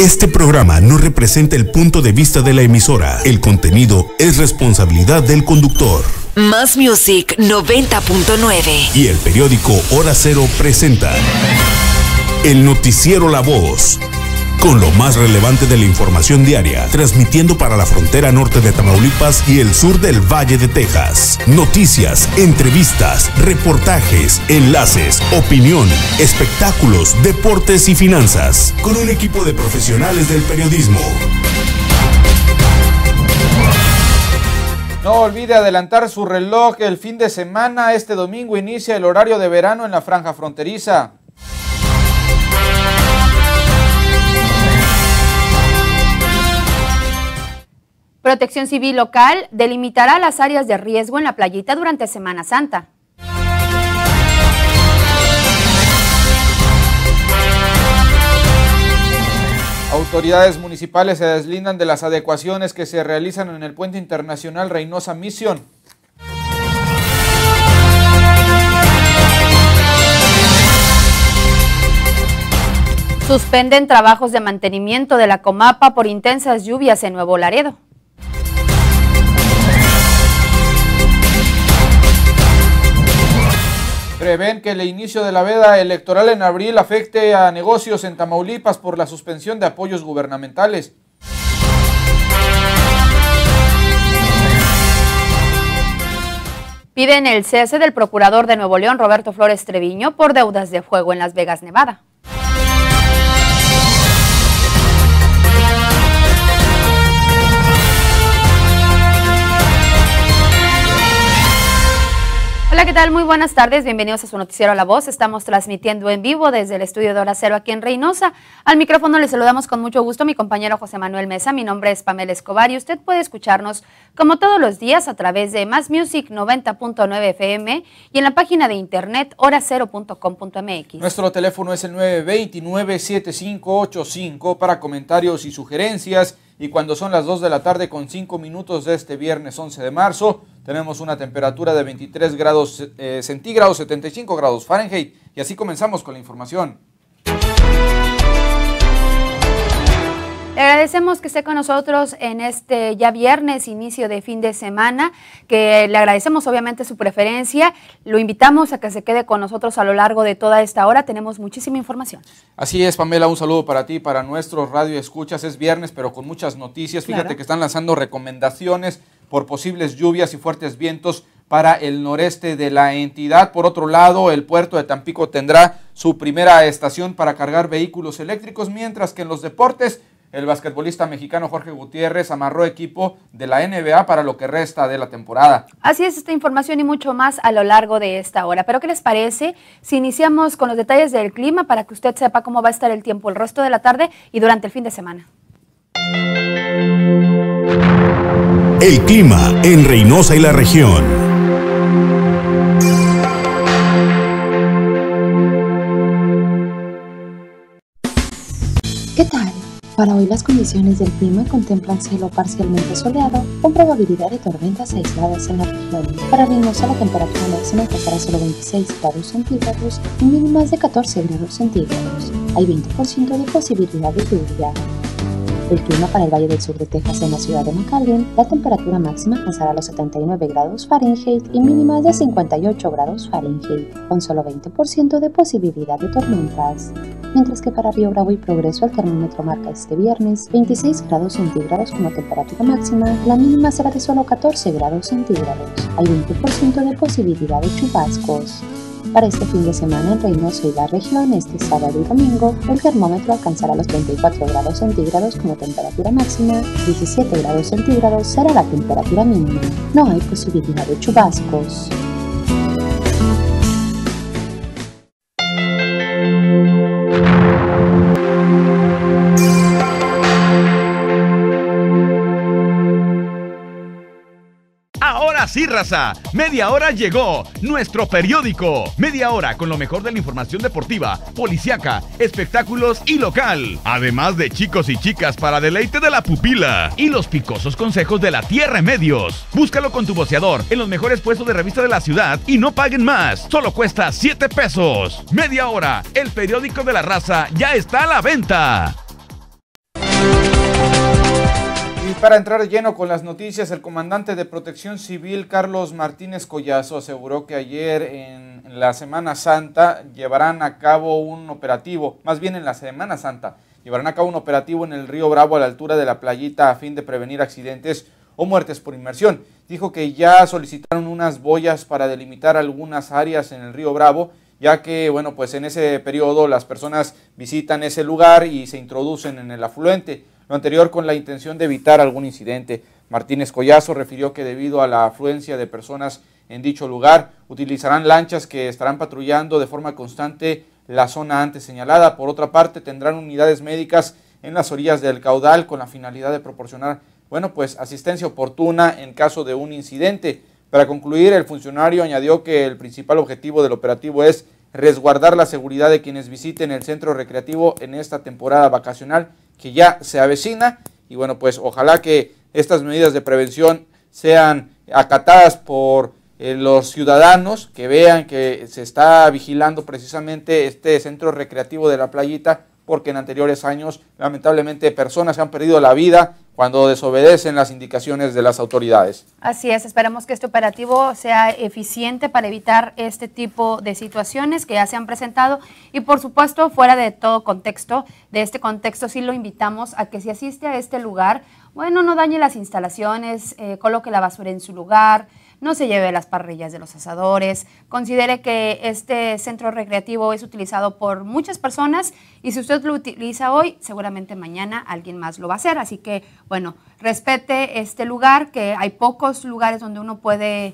Este programa no representa el punto de vista de la emisora. El contenido es responsabilidad del conductor. Más Music 90.9 y el periódico Hora Cero presenta el noticiero La Voz, con lo más relevante de la información diaria, transmitiendo para la frontera norte de Tamaulipas y el sur del Valle de Texas. Noticias, entrevistas, reportajes, enlaces, opinión, espectáculos, deportes y finanzas, con un equipo de profesionales del periodismo. No olvide adelantar su reloj el fin de semana. Este domingo inicia el horario de verano en la franja fronteriza. Protección Civil local delimitará las áreas de riesgo en la playita durante Semana Santa. Autoridades municipales se deslindan de las adecuaciones que se realizan en el puente internacional Reynosa Mission. Suspenden trabajos de mantenimiento de la Comapa por intensas lluvias en Nuevo Laredo. Prevén que el inicio de la veda electoral en abril afecte a negocios en Tamaulipas por la suspensión de apoyos gubernamentales. Piden el cese del procurador de Nuevo León, Roberto Flores Treviño, por deudas de fuego en Las Vegas, Nevada. Hola, ¿qué tal? Muy buenas tardes, bienvenidos a su noticiero La Voz. Estamos transmitiendo en vivo desde el estudio de Hora Cero aquí en Reynosa. Al micrófono le saludamos con mucho gusto a mi compañero José Manuel Mesa. Mi nombre es Pamela Escobar y usted puede escucharnos como todos los días a través de Más Music 90.9 FM y en la página de internet horacero.com.mx. Nuestro teléfono es el 929-7585 para comentarios y sugerencias. Y cuando son las 2 de la tarde con 5 minutos de este viernes 11 de marzo, tenemos una temperatura de 23 grados centígrados, 75 grados Fahrenheit. Y así comenzamos con la información. Le agradecemos que esté con nosotros en este ya viernes, inicio de fin de semana, que le agradecemos obviamente su preferencia. Lo invitamos a que se quede con nosotros a lo largo de toda esta hora. Tenemos muchísima información. Así es, Pamela, un saludo para ti, para nuestros radioescuchas. Es viernes, pero con muchas noticias. Fíjate claro que están lanzando recomendaciones por posibles lluvias y fuertes vientos para el noreste de la entidad. Por otro lado, el puerto de Tampico tendrá su primera estación para cargar vehículos eléctricos, mientras que en los deportes, el basquetbolista mexicano Jorge Gutiérrez amarró equipo de la NBA para lo que resta de la temporada. Así es, esta información y mucho más a lo largo de esta hora. Pero ¿qué les parece si iniciamos con los detalles del clima para que usted sepa cómo va a estar el tiempo el resto de la tarde y durante el fin de semana? El clima en Reynosa y la región. ¿Qué tal? Para hoy las condiciones del clima contemplan cielo parcialmente soleado con probabilidad de tormentas aisladas en la región. Para Reynosa la temperatura máxima alcanzará solo 26 grados centígrados y mínimas de 14 grados centígrados. Hay 20% de posibilidad de lluvia. El clima para el Valle del Sur de Texas en la ciudad de McAllen, la temperatura máxima alcanzará los 79 grados Fahrenheit y mínimas de 58 grados Fahrenheit, con solo 20% de posibilidad de tormentas. Mientras que para Río Bravo y Progreso el termómetro marca este viernes 26 grados centígrados con la temperatura máxima, la mínima será de solo 14 grados centígrados. Hay 20% de posibilidad de chubascos. Para este fin de semana en Reynosa y la región, este sábado y domingo, el termómetro alcanzará los 34 grados centígrados como temperatura máxima, 17 grados centígrados será la temperatura mínima. No hay posibilidad de chubascos. Sí, raza, Media Hora llegó, nuestro periódico. Media hora con lo mejor de la información deportiva, policíaca, espectáculos y local. Además de chicos y chicas para deleite de la pupila. Y los picosos consejos de la Tierra Medios. Búscalo con tu voceador en los mejores puestos de revista de la ciudad y no paguen más. Solo cuesta 7 pesos. Media Hora, el periódico de la raza, ya está a la venta. Y para entrar lleno con las noticias, el comandante de Protección Civil, Carlos Martínez Collazo, aseguró que ayer en la Semana Santa llevarán a cabo un operativo, más bien en la Semana Santa, llevarán a cabo un operativo en el río Bravo a la altura de la playita a fin de prevenir accidentes o muertes por inmersión. Dijo que ya solicitaron unas boyas para delimitar algunas áreas en el río Bravo, ya que, bueno, pues en ese periodo las personas visitan ese lugar y se introducen en el afluente. Lo anterior con la intención de evitar algún incidente. Martínez Collazo refirió que debido a la afluencia de personas en dicho lugar, utilizarán lanchas que estarán patrullando de forma constante la zona antes señalada. Por otra parte, tendrán unidades médicas en las orillas del caudal con la finalidad de proporcionar, bueno, pues asistencia oportuna en caso de un incidente. Para concluir, el funcionario añadió que el principal objetivo del operativo es resguardar la seguridad de quienes visiten el centro recreativo en esta temporada vacacional que ya se avecina, y bueno, pues ojalá que estas medidas de prevención sean acatadas por los ciudadanos, que vean que se está vigilando precisamente este centro recreativo de la playita, porque en anteriores años lamentablemente personas han perdido la vida cuando desobedecen las indicaciones de las autoridades. Así es, esperemos que este operativo sea eficiente para evitar este tipo de situaciones que ya se han presentado y por supuesto fuera de todo contexto, de este contexto sí lo invitamos a que si asiste a este lugar, bueno, no dañe las instalaciones, coloque la basura en su lugar, no se lleve las parrillas de los asadores, considere que este centro recreativo es utilizado por muchas personas y si usted lo utiliza hoy, seguramente mañana alguien más lo va a hacer. Así que, bueno, respete este lugar, que hay pocos lugares donde uno puede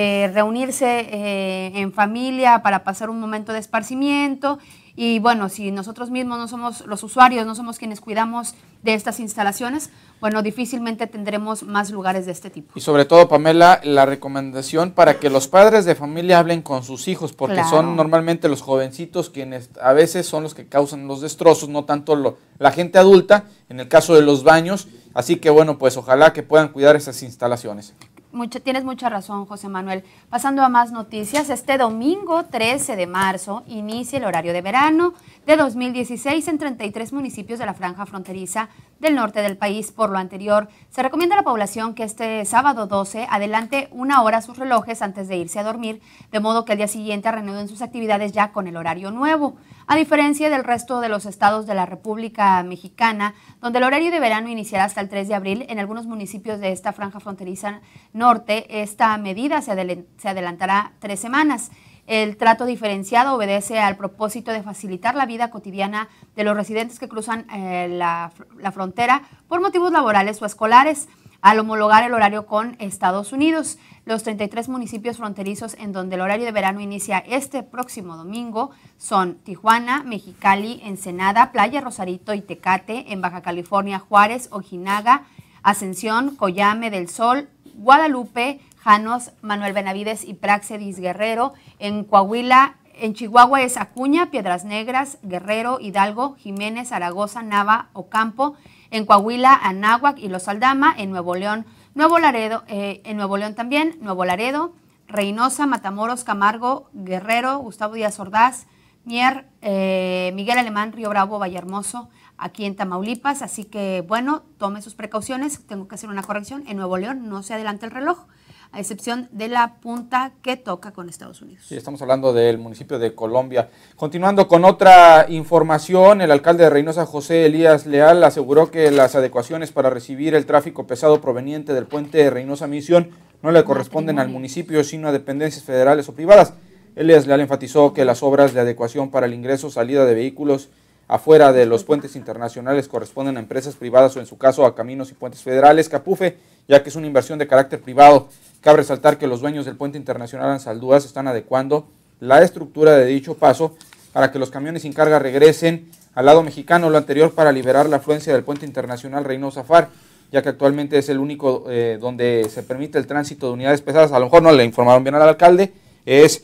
reunirse en familia para pasar un momento de esparcimiento. Y bueno, si nosotros mismos no somos los usuarios, no somos quienes cuidamos de estas instalaciones, bueno, difícilmente tendremos más lugares de este tipo. Y sobre todo, Pamela, la recomendación para que los padres de familia hablen con sus hijos, porque claro, son normalmente los jovencitos quienes a veces son los que causan los destrozos, no tanto la gente adulta, en el caso de los baños. Así que bueno, pues ojalá que puedan cuidar esas instalaciones. Tienes mucha razón, José Manuel. Pasando a más noticias, este domingo 13 de marzo inicia el horario de verano de 2016 en 33 municipios de la franja fronteriza del norte del país. Por lo anterior, se recomienda a la población que este sábado 12 adelante 1 hora sus relojes antes de irse a dormir, de modo que al día siguiente reanuden sus actividades ya con el horario nuevo. A diferencia del resto de los estados de la República Mexicana, donde el horario de verano iniciará hasta el 3 de abril, en algunos municipios de esta franja fronteriza norte, esta medida se adelantará 3 semanas. El trato diferenciado obedece al propósito de facilitar la vida cotidiana de los residentes que cruzan la frontera por motivos laborales o escolares, al homologar el horario con Estados Unidos. Los 33 municipios fronterizos en donde el horario de verano inicia este próximo domingo son Tijuana, Mexicali, Ensenada, Playa Rosarito y Tecate, en Baja California, Juárez, Ojinaga, Ascensión, Coyame del Sol, Guadalupe, Janos, Manuel Benavides y Práxedis Guerrero. En Coahuila, en Chihuahua es Acuña, Piedras Negras, Guerrero, Hidalgo, Jiménez, Zaragoza, Nava, Ocampo. En Coahuila, Anáhuac y Los Aldama. En Nuevo León, Nuevo Laredo, también, Nuevo Laredo, Reynosa, Matamoros, Camargo, Guerrero, Gustavo Díaz Ordaz, Mier, Miguel Alemán, Río Bravo, Vallehermoso, aquí en Tamaulipas. Así que, bueno, tome sus precauciones. Tengo que hacer una corrección. En Nuevo León no se adelanta el reloj, a excepción de la punta que toca con Estados Unidos. Sí, estamos hablando del municipio de Colombia. Continuando con otra información, el alcalde de Reynosa, José Elías Leal, aseguró que las adecuaciones para recibir el tráfico pesado proveniente del puente de Reynosa Misión no le corresponden al municipio, sino a dependencias federales o privadas. Elías Leal enfatizó que las obras de adecuación para el ingreso o salida de vehículos afuera de los puentes internacionales corresponden a empresas privadas o en su caso a Caminos y Puentes Federales, Capufe, ya que es una inversión de carácter privado. Cabe resaltar que los dueños del puente internacional Ansaldúas están adecuando la estructura de dicho paso para que los camiones sin carga regresen al lado mexicano, lo anterior para liberar la afluencia del puente internacional Reynosa-Far, ya que actualmente es el único donde se permite el tránsito de unidades pesadas. A lo mejor no le informaron bien al alcalde, es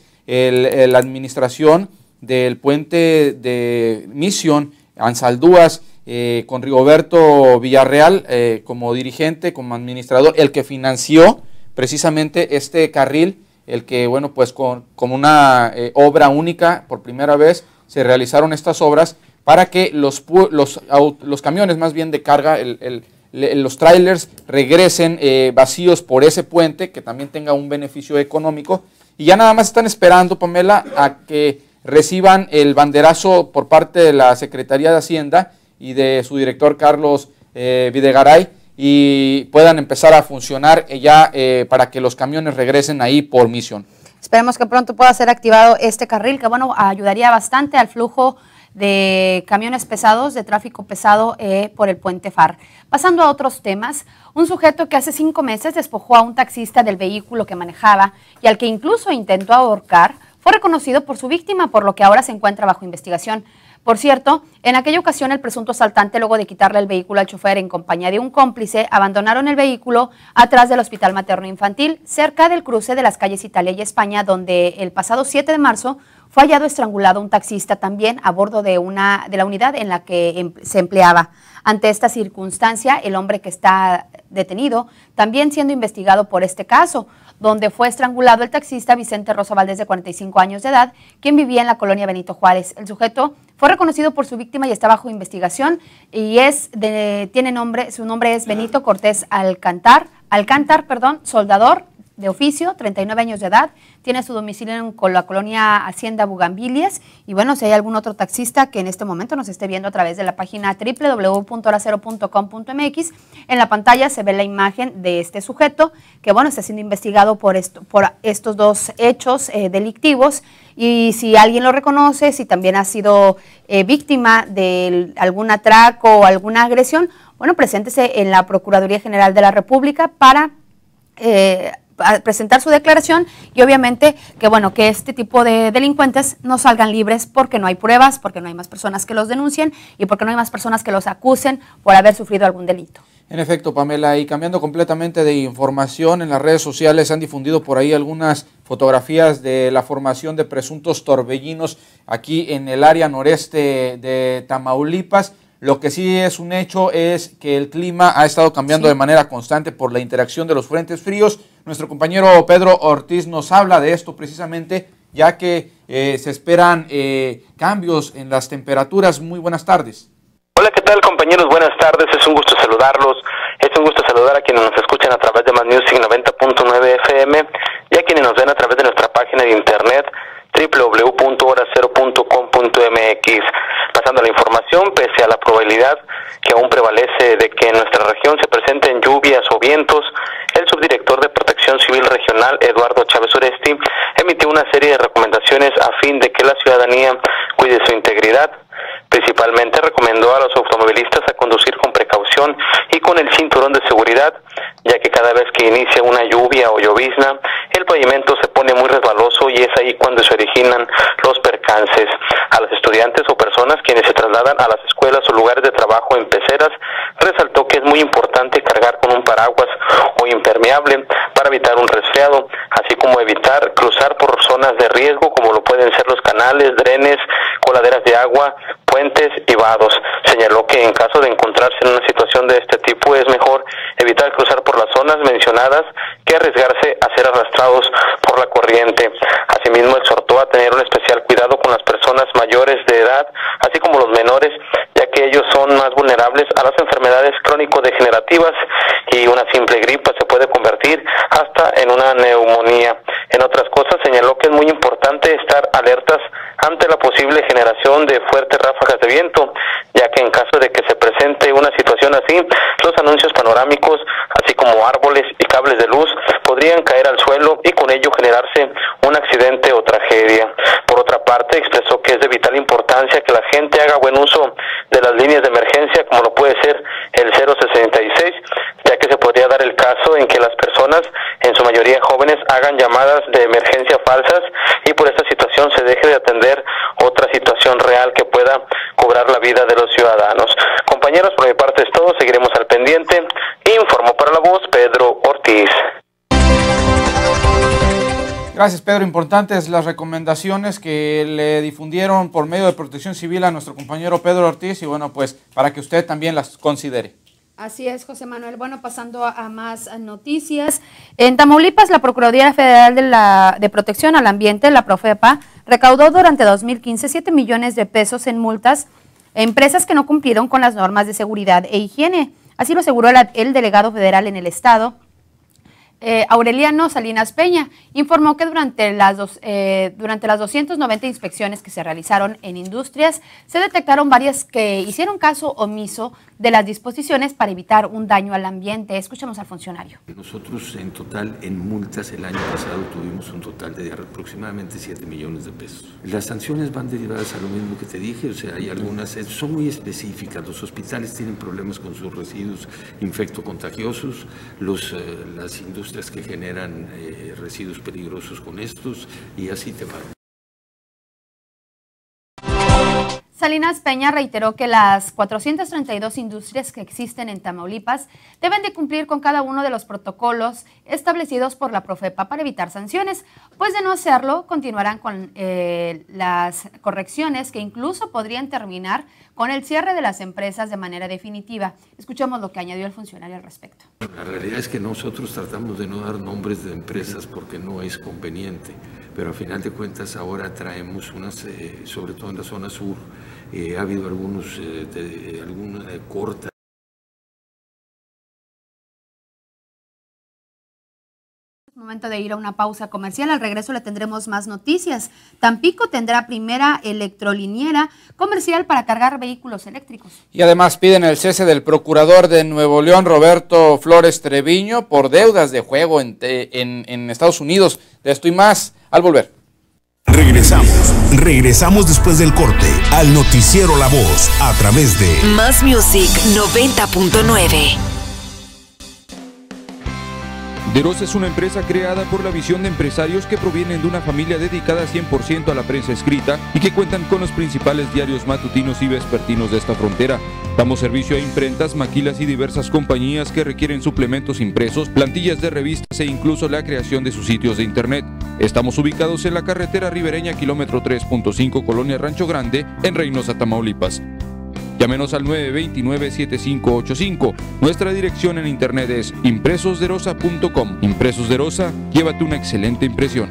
la administración del puente de Misión Ansaldúas, con Rigoberto Villarreal como dirigente, como administrador, el que financió precisamente este carril, el que, bueno, pues como una obra única, por primera vez se realizaron estas obras para que los camiones más bien de carga, el los trailers regresen vacíos por ese puente, que también tenga un beneficio económico. Y ya nada más están esperando, Pamela, a que reciban el banderazo por parte de la Secretaría de Hacienda y de su director Carlos Videgaray, y puedan empezar a funcionar ya para que los camiones regresen ahí por misión. Esperemos que pronto pueda ser activado este carril, que bueno, ayudaría bastante al flujo de camiones pesados, de tráfico pesado por el puente FAR. Pasando a otros temas, un sujeto que hace 5 meses despojó a un taxista del vehículo que manejaba y al que incluso intentó ahorcar, fue reconocido por su víctima, por lo que ahora se encuentra bajo investigación. Por cierto, en aquella ocasión el presunto asaltante, luego de quitarle el vehículo al chofer en compañía de un cómplice, abandonaron el vehículo atrás del Hospital Materno Infantil, cerca del cruce de las calles Italia y España, donde el pasado 7 de marzo fue hallado estrangulado un taxista también a bordo de la unidad en la que se empleaba. Ante esta circunstancia, el hombre que está detenido también siendo investigado por este caso, donde fue estrangulado el taxista Vicente Rosa Valdés, de 45 años de edad, quien vivía en la colonia Benito Juárez. El sujeto fue reconocido por su víctima y está bajo investigación y su nombre es Benito Cortés Alcántar, soldador de oficio, 39 años de edad, tiene su domicilio en la colonia Hacienda Bugambilias. Y bueno, si hay algún otro taxista que en este momento nos esté viendo a través de la página www.horacero.com.mx, en la pantalla se ve la imagen de este sujeto que bueno, está siendo investigado por estos dos hechos delictivos. Y si alguien lo reconoce, si también ha sido víctima de algún atraco o alguna agresión, bueno, preséntese en la Procuraduría General de la República para a presentar su declaración y obviamente que este tipo de delincuentes no salgan libres porque no hay pruebas, porque no hay más personas que los denuncien y porque no hay más personas que los acusen por haber sufrido algún delito. En efecto, Pamela, y cambiando completamente de información, en las redes sociales han difundido por ahí algunas fotografías de la formación de presuntos torbellinos aquí en el área noreste de Tamaulipas. Lo que sí es un hecho es que el clima ha estado cambiando de manera constante por la interacción de los frentes fríos. Nuestro compañero Pedro Ortiz nos habla de esto precisamente, ya que se esperan cambios en las temperaturas. Muy buenas tardes. Hola, ¿qué tal, compañeros? Buenas tardes, es un gusto saludarlos. Es un gusto saludar a quienes nos escuchan a través de Más Music 90.9 FM y a quienes nos ven a través de nuestra página de internet www.horacero.com.mx. Pasando a la información, pese a la probabilidad que aún prevalece de que en nuestra región se presenten lluvias o vientos, el subdirector de Protección Civil Regional, Eduardo Chávez Uresti, emitió una serie de recomendaciones a fin de que la ciudadanía cuide su integridad. Principalmente recomendó a los automovilistas a conducir con precaución y con el cinturón de seguridad, ya que cada vez que inicia una lluvia o llovizna, el pavimento se pone muy resbaloso y es ahí cuando se originan los percances. A los estudiantes o personas quienes se trasladan a las escuelas o lugares de trabajo en peceras, resaltó que es muy importante cargar con un paraguas o impermeable para evitar un resfriado, así como evitar cruzar por zonas de riesgo como lo pueden ser los canales, drenes, coladeras de agua, puentes y vados. Señaló que en caso de encontrarse en una situación de este tipo es mejor evitar cruzar por las zonas mencionadas que arriesgarse a ser arrastrados por la corriente. Asimismo, exhortó a tener un especial cuidado con las personas mayores de edad, así como los menores, ya que ellos son más vulnerables a las enfermedades crónico-degenerativas y una simple gripa se puede convertir hasta en una neumonía. En otras cosas, señaló que es muy importante estar alertas ante la posible generación de fuertes ráfagas de viento, ya que en caso de que se presente una situación así, los anuncios panorámicos, así como árboles y cables de luz, podrían caer al suelo y con ello generarse un accidente o tragedia. Por otra parte, expresó que es de vital importancia que la gente haga buen uso de las líneas de emergencia, como lo puede ser el 066, ya que se podría dar el caso en que las personas, en su mayoría jóvenes, hagan llamadas de emergencia falsas y por esta situación se deje de atender otra situación real que pueda cobrar la vida de los ciudadanos. Compañeros, por mi parte es todo, seguiremos al pendiente. Informó para La Voz Pedro Ortiz. Gracias, Pedro. Importantes las recomendaciones que le difundieron por medio de Protección Civil a nuestro compañero Pedro Ortiz y bueno, pues para que usted también las considere. Así es, José Manuel. Bueno, pasando a más noticias. En Tamaulipas, la Procuraduría Federal de Protección al Ambiente, la Profepa, recaudó durante 2015 7 millones de pesos en multas a empresas que no cumplieron con las normas de seguridad e higiene. Así lo aseguró el delegado federal en el estado, Aureliano Salinas Peña. Informó que durante las 290 inspecciones que se realizaron en industrias, se detectaron varias que hicieron caso omiso de las disposiciones para evitar un daño al ambiente. Escuchemos al funcionario. Nosotros en total, en multas, el año pasado tuvimos un total de aproximadamente 7 millones de pesos. Las sanciones van derivadas a lo mismo que te dije, o sea, hay algunas, son muy específicas. Los hospitales tienen problemas con sus residuos infectocontagiosos, las industrias que generan residuos peligrosos con estos, y así te va. Salinas Peña reiteró que las 432 industrias que existen en Tamaulipas deben de cumplir con cada uno de los protocolos establecidos por la Profepa para evitar sanciones, pues de no hacerlo continuarán con las correcciones que incluso podrían terminar con el cierre de las empresas de manera definitiva. Escuchemos lo que añadió el funcionario al respecto. La realidad es que nosotros tratamos de no dar nombres de empresas porque no es conveniente, pero a final de cuentas ahora traemos unas, sobre todo en la zona sur, ha habido alguna corta. Momento de ir a una pausa comercial. Al regreso le tendremos más noticias. Tampico tendrá primera electroliniera comercial para cargar vehículos eléctricos. Y además piden el cese del procurador de Nuevo León, Roberto Flores Treviño, por deudas de juego en Estados Unidos. De esto y más al volver. Regresamos después del corte al noticiero La Voz a través de Más Music 90.9. Derosa es una empresa creada por la visión de empresarios que provienen de una familia dedicada 100% a la prensa escrita y que cuentan con los principales diarios matutinos y vespertinos de esta frontera. Damos servicio a imprentas, maquilas y diversas compañías que requieren suplementos impresos, plantillas de revistas e incluso la creación de sus sitios de internet. Estamos ubicados en la carretera ribereña kilómetro 3.5, Colonia Rancho Grande, en Reynosa, Tamaulipas. Llámenos al 929-7585. Nuestra dirección en internet es impresosderosa.com. Impresos Derosa, llévate una excelente impresión.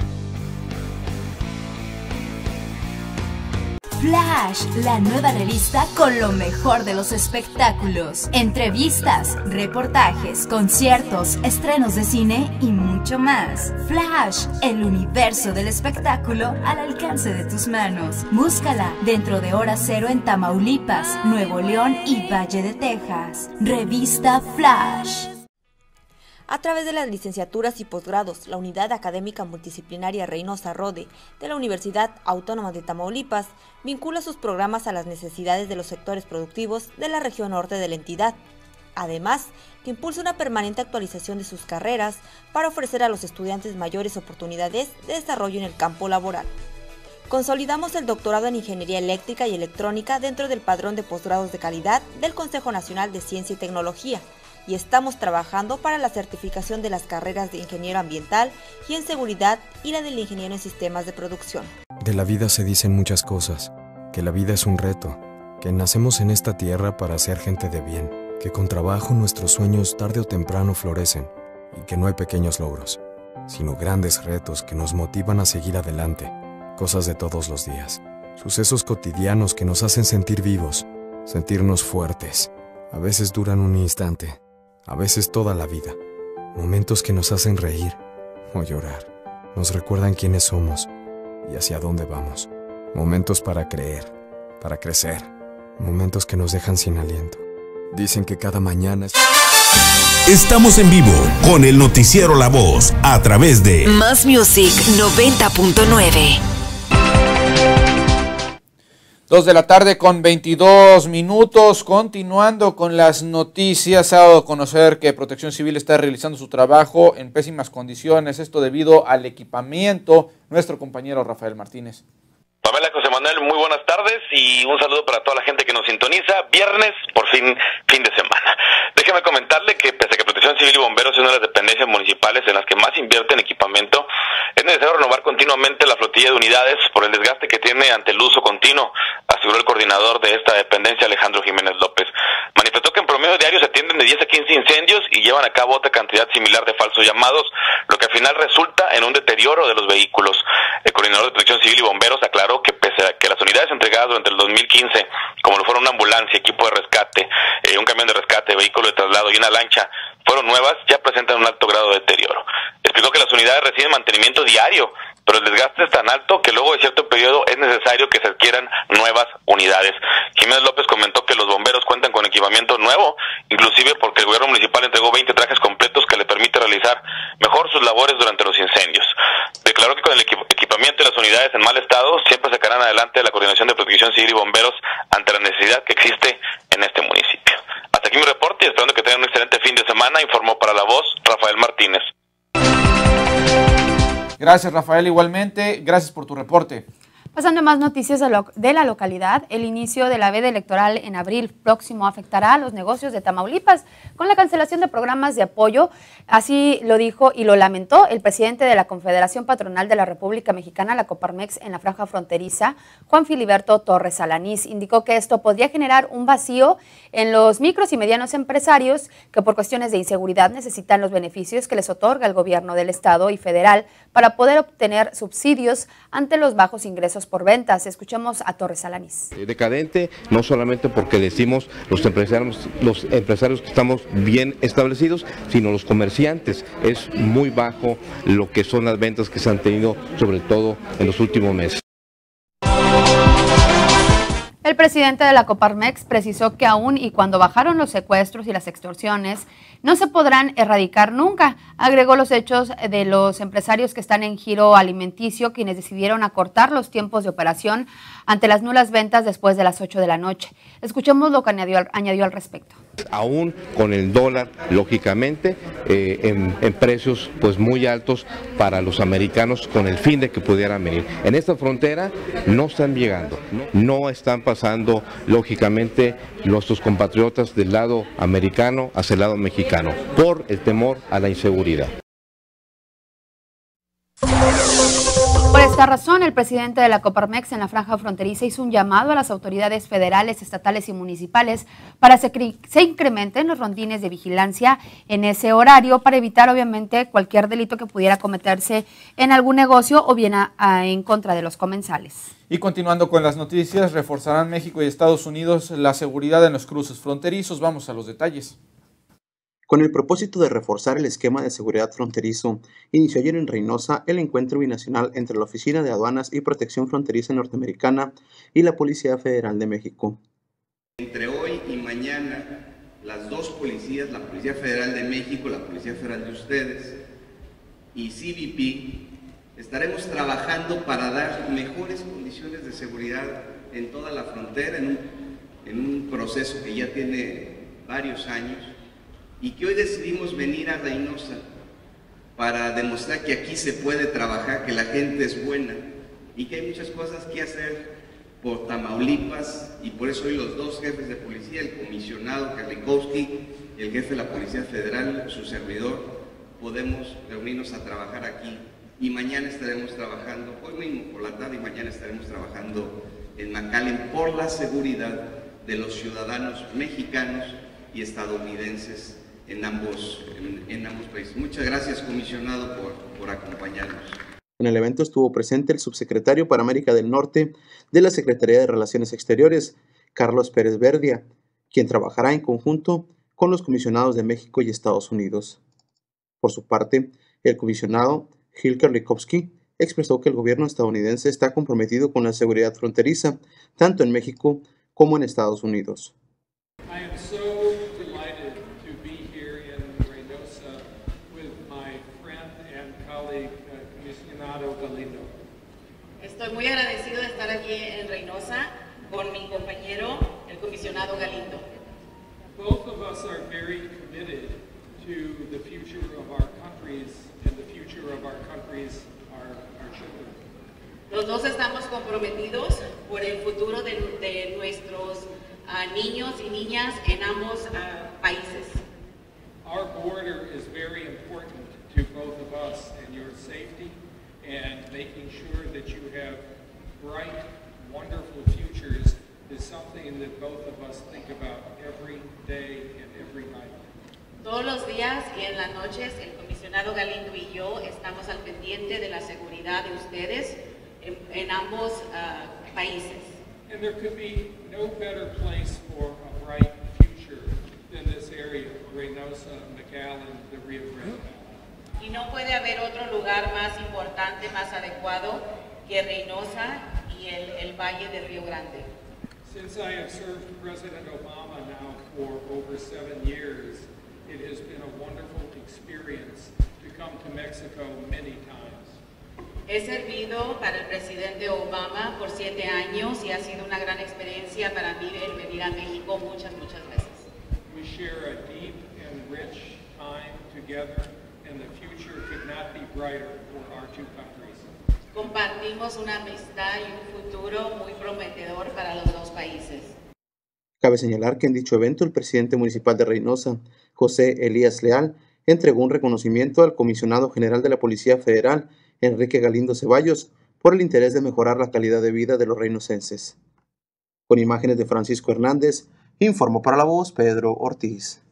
Flash, la nueva revista con lo mejor de los espectáculos, entrevistas, reportajes, conciertos, estrenos de cine y mucho más. Flash, el universo del espectáculo al alcance de tus manos. Búscala dentro de Hora Cero en Tamaulipas, Nuevo León y Valle de Texas. Revista Flash. A través de las licenciaturas y posgrados, la Unidad Académica Multidisciplinaria Reynosa Rode de la Universidad Autónoma de Tamaulipas vincula sus programas a las necesidades de los sectores productivos de la región norte de la entidad. Además, que impulsa una permanente actualización de sus carreras para ofrecer a los estudiantes mayores oportunidades de desarrollo en el campo laboral. Consolidamos el doctorado en Ingeniería Eléctrica y Electrónica dentro del padrón de posgrados de calidad del Consejo Nacional de Ciencia y Tecnología, y estamos trabajando para la certificación de las carreras de ingeniero ambiental y en seguridad y la del ingeniero en sistemas de producción. De la vida se dicen muchas cosas, que la vida es un reto, que nacemos en esta tierra para ser gente de bien, que con trabajo nuestros sueños tarde o temprano florecen y que no hay pequeños logros, sino grandes retos que nos motivan a seguir adelante, cosas de todos los días, sucesos cotidianos que nos hacen sentir vivos, sentirnos fuertes. A veces duran un instante, a veces toda la vida. Momentos que nos hacen reír o llorar. Nos recuerdan quiénes somos y hacia dónde vamos. Momentos para creer, para crecer. Momentos que nos dejan sin aliento. Dicen que cada mañana es... Estamos en vivo con el noticiero La Voz a través de Más Music 90.9. 2 de la tarde con 22 minutos, continuando con las noticias. Se ha dado a conocer que Protección Civil está realizando su trabajo en pésimas condiciones, esto debido al equipamiento. Nuestro compañero Rafael Martínez. Pamela, José Manuel, muy buenas tardes y un saludo para toda la gente que nos sintoniza. Viernes, por fin de semana. Déjeme comentarle que pese a que Protección Civil y Bomberos es una de las dependencias municipales en las que más invierte en equipamiento, es necesario renovar continuamente la flotilla de unidades por el desgaste que tiene ante el uso continuo, aseguró el coordinador de esta dependencia, Alejandro Jiménez López. Manifestó que en promedio diario se atienden de 10 a 15 incendios y llevan a cabo otra cantidad similar de falsos llamados, lo que al final resulta en un deterioro de los vehículos. El coordinador de Protección Civil y Bomberos aclaró que pese a que las unidades entregadas durante el 2015, como lo fueron una ambulancia, equipo de rescate, un camión de rescate, vehículo de traslado y una lancha fueron nuevas, ya presentan un alto grado de deterioro. Explicó que las unidades reciben mantenimiento diario, pero el desgaste es tan alto que luego de cierto periodo es necesario que se adquieran nuevas unidades. Jiménez López comentó que los bomberos cuentan con equipamiento nuevo, inclusive porque el gobierno municipal entregó 20 trajes completos que le permite realizar mejor sus labores durante los incendios. Declaró que con el equipamiento y las unidades en mal estado siempre sacarán adelante la Coordinación de Protección Civil y Bomberos ante la necesidad que existe en este municipio. Hasta aquí mi reporte y esperando que tengan un excelente fin de semana, informó para La Voz Rafael Martínez. Gracias, Rafael, igualmente. Gracias por tu reporte. Pasando a más noticias de la localidad, el inicio de la veda electoral en abril próximo afectará a los negocios de Tamaulipas con la cancelación de programas de apoyo. Así lo dijo y lo lamentó el presidente de la Confederación Patronal de la República Mexicana, la Coparmex, en la franja fronteriza, Juan Filiberto Torres Alanís. Indicó que esto podría generar un vacío en los micros y medianos empresarios que por cuestiones de inseguridad necesitan los beneficios que les otorga el gobierno del estado y federal para poder obtener subsidios ante los bajos ingresos por ventas. Escuchemos a Torres Alanís. Decadente, no solamente porque decimos los empresarios que estamos bien establecidos, sino los comerciantes. Es muy bajo lo que son las ventas que se han tenido, sobre todo en los últimos meses. El presidente de la Coparmex precisó que aún y cuando bajaron los secuestros y las extorsiones, no se podrán erradicar nunca. Agregó los hechos de los empresarios que están en giro alimenticio, quienes decidieron acortar los tiempos de operación ante las nulas ventas después de las 8 de la noche. Escuchemos lo que añadió al respecto. Aún con el dólar, lógicamente, en precios pues muy altos para los americanos, con el fin de que pudieran venir. En esta frontera no están llegando, no están pasando, lógicamente, nuestros compatriotas del lado americano hacia el lado mexicano, por el temor a la inseguridad. Por esta razón, el presidente de la Coparmex en la franja fronteriza hizo un llamado a las autoridades federales, estatales y municipales para que se incrementen los rondines de vigilancia en ese horario para evitar, obviamente, cualquier delito que pudiera cometerse en algún negocio o bien en contra de los comensales. Y continuando con las noticias, reforzarán México y Estados Unidos la seguridad en los cruces fronterizos. Vamos a los detalles. Con el propósito de reforzar el esquema de seguridad fronterizo, inició ayer en Reynosa el encuentro binacional entre la Oficina de Aduanas y Protección Fronteriza Norteamericana y la Policía Federal de México. Entre hoy y mañana, las dos policías, la Policía Federal de México, la Policía Federal de ustedes y CBP, estaremos trabajando para dar mejores condiciones de seguridad en toda la frontera, en un proceso que ya tiene varios años, y que hoy decidimos venir a Reynosa para demostrar que aquí se puede trabajar, que la gente es buena y que hay muchas cosas que hacer por Tamaulipas, y por eso hoy los dos jefes de policía, el comisionado Karlikowski y el jefe de la Policía Federal, su servidor, podemos reunirnos a trabajar aquí, y mañana estaremos trabajando, hoy mismo por la tarde y mañana estaremos trabajando en McAllen por la seguridad de los ciudadanos mexicanos y estadounidenses en ambos países. Muchas gracias, comisionado, por acompañarnos. En el evento estuvo presente el subsecretario para América del Norte de la Secretaría de Relaciones Exteriores, Carlos Pérez Verdia, quien trabajará en conjunto con los comisionados de México y Estados Unidos. Por su parte, el comisionado Gil Karlikowski expresó que el gobierno estadounidense está comprometido con la seguridad fronteriza, tanto en México como en Estados Unidos. Estoy muy agradecido de estar aquí en Reynosa con mi compañero, el comisionado Galindo. Both of us are very committed to the future of our countries, and the future of our countries are our children. Los dos estamos comprometidos por el futuro de nuestros niños y niñas en ambos países. Our border is very important to both of us and your safety, and making sure that you have bright, wonderful futures is something that both of us think about every day and every night. Todos los días y en las noches, el comisionado Galindo y yo estamos al pendiente de la seguridad de ustedes en ambos países. And there could be no better place for a bright future Cemetery, Reynosa, McAllen, the Rio Grande Valley. Y no puede haber otro lugar más importante, más adecuado que Reynosa y el Valle del Río Grande. Since I have served President Obama now for over 7 years, it has been a wonderful experience to come to Mexico many times. He servido para el presidente Obama por 7 años y ha sido una gran experiencia para mí el venir a México muchas veces. We share a deep and rich time together, and the future could not be brighter for our two countries. Compartimos una amistad y un futuro muy prometedor para los dos países. Cabe señalar que en dicho evento el presidente municipal de Reynosa, José Elías Leal, entregó un reconocimiento al comisionado general de la Policía Federal, Enrique Galindo Ceballos, por el interés de mejorar la calidad de vida de los reinocenses. Con imágenes de Francisco Hernández, informó para La Voz Pedro Ortiz.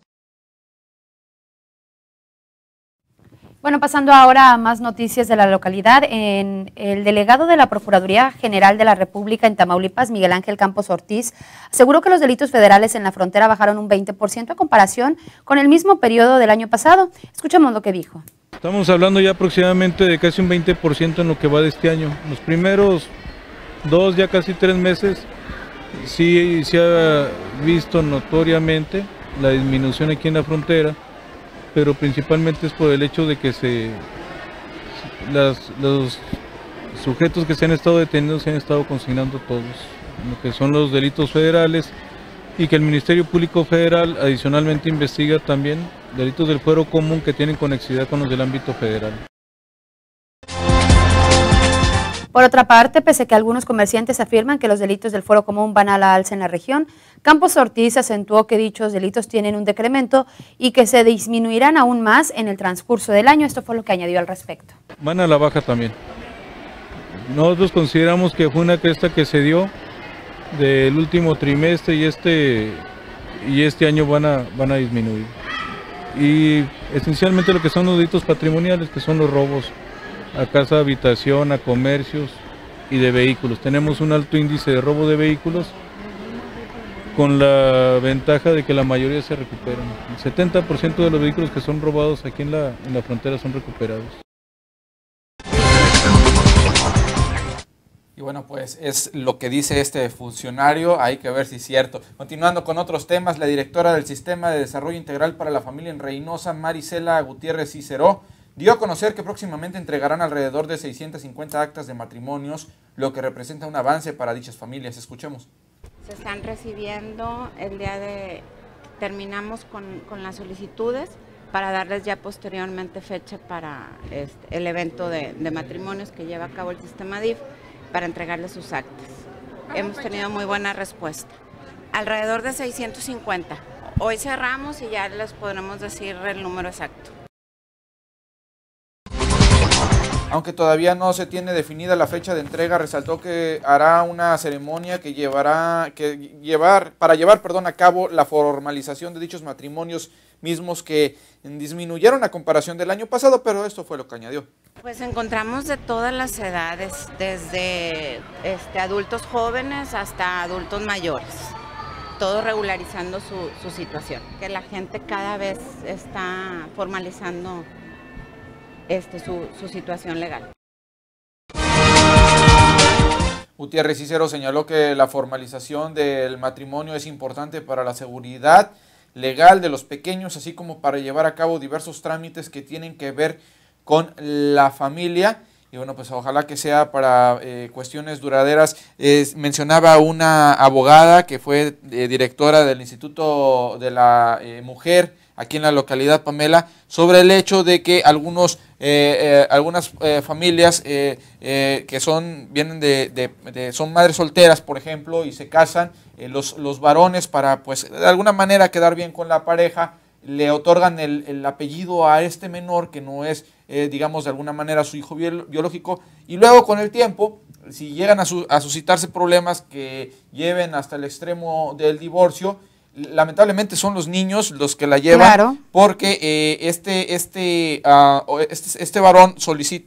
Bueno, pasando ahora a más noticias de la localidad, el delegado de la Procuraduría General de la República en Tamaulipas, Miguel Ángel Campos Ortiz, aseguró que los delitos federales en la frontera bajaron un 20% a comparación con el mismo periodo del año pasado. Escuchemos lo que dijo. Estamos hablando ya aproximadamente de casi un 20% en lo que va de este año. Los primeros 2, ya casi 3 meses, sí se ha visto notoriamente la disminución aquí en la frontera, pero principalmente es por el hecho de que los sujetos que se han estado detenidos se han estado consignando todos, lo que son los delitos federales, y que el Ministerio Público Federal adicionalmente investiga también delitos del fuero común que tienen conexidad con los del ámbito federal. Por otra parte, pese a que algunos comerciantes afirman que los delitos del fuero común van a la alza en la región, Campos Ortiz acentuó que dichos delitos tienen un decremento y que se disminuirán aún más en el transcurso del año. Esto fue lo que añadió al respecto. Van a la baja también. Nosotros consideramos que fue una cresta que se dio del último trimestre y este año van a disminuir. Y esencialmente lo que son los delitos patrimoniales, que son los robos a casa, habitación, a comercios y de vehículos. Tenemos un alto índice de robo de vehículos con la ventaja de que la mayoría se recuperan. El 70% de los vehículos que son robados aquí en la frontera son recuperados. Y bueno, pues es lo que dice este funcionario, hay que ver si es cierto. Continuando con otros temas, la directora del Sistema de Desarrollo Integral para la Familia en Reynosa, Marisela Gutiérrez Cicero, dio a conocer que próximamente entregarán alrededor de 650 actas de matrimonios, lo que representa un avance para dichas familias. Escuchemos. Se están recibiendo el día de... Terminamos con las solicitudes para darles ya posteriormente fecha para el evento de matrimonios que lleva a cabo el sistema DIF, para entregarles sus actas. Hemos tenido muy buena respuesta. Alrededor de 650. Hoy cerramos y ya les podremos decir el número exacto. Aunque todavía no se tiene definida la fecha de entrega, resaltó que hará una ceremonia para llevar a cabo la formalización de dichos matrimonios mismos que disminuyeron a comparación del año pasado, pero esto fue lo que añadió. Pues encontramos de todas las edades, desde adultos jóvenes hasta adultos mayores, todos regularizando su situación, que la gente cada vez está formalizando su situación legal. Gutiérrez Cicero señaló que la formalización del matrimonio es importante para la seguridad legal de los pequeños, así como para llevar a cabo diversos trámites que tienen que ver con la familia. Y bueno, pues ojalá que sea para cuestiones duraderas. Mencionaba una abogada que fue directora del Instituto de la Mujer aquí en la localidad, Pamela, sobre el hecho de que algunas familias que son madres solteras, por ejemplo, y se casan, los varones para, pues, de alguna manera quedar bien con la pareja, le otorgan el apellido a este menor que no es, digamos, de alguna manera su hijo biológico, y luego con el tiempo, si llegan a suscitarse problemas que lleven hasta el extremo del divorcio, lamentablemente son los niños los que la llevan, claro, porque este varón solicita